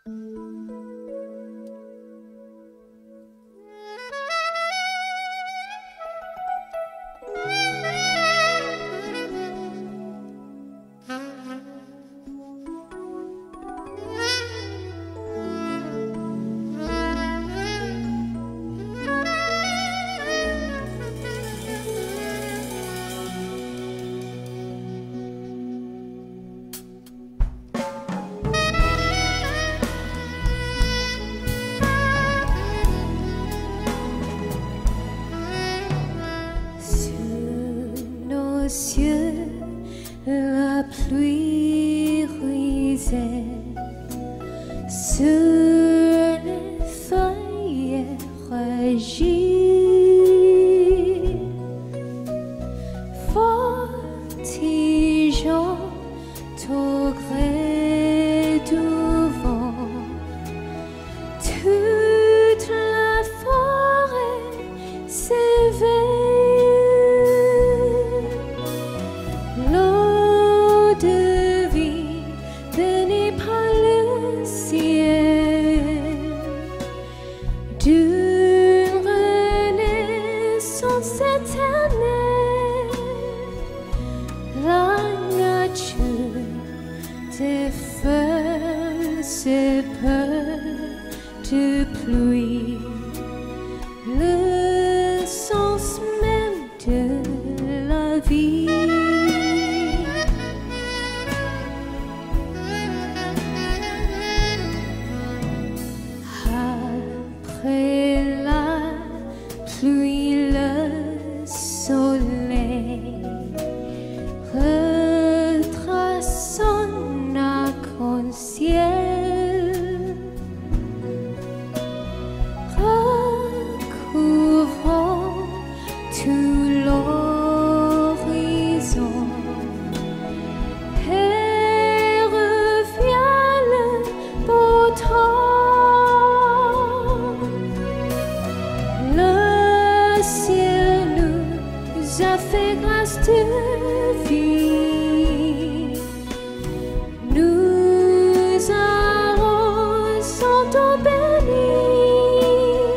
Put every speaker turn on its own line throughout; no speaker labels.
Cieux, la pluie ruisselle sur les feuilles fragiles, voltigeant au gré du vent. Toute la forêt s'éveille. L'eau de vie bénie par le ciel d'une renaissance éternelle. La nature défend ses peurs de pluie, le sens même de la vie. Après la pluie, le soleil retrace son arc-en-ciel, recouvrant tout l'horizon, et revient le beau temps. Le ciel nous a fait grâce de vie, nous arrosons d'eau bénie,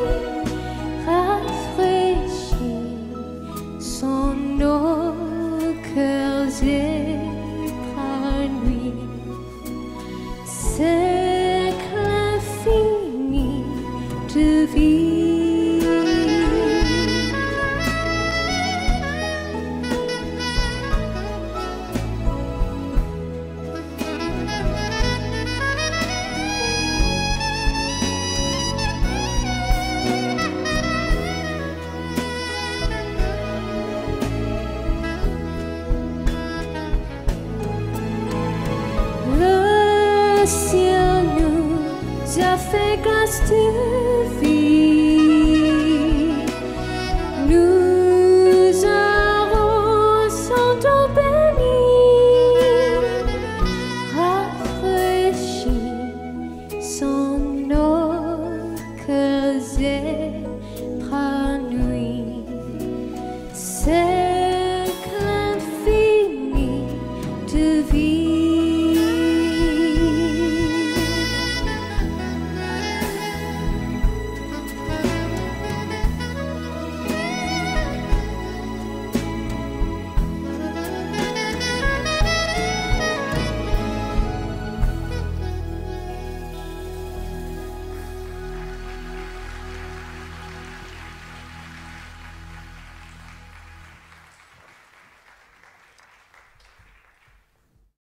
rafraîchis sont nos cœurs épanouis. C'est l'infini de vie. Le ciel nous a fait grâce de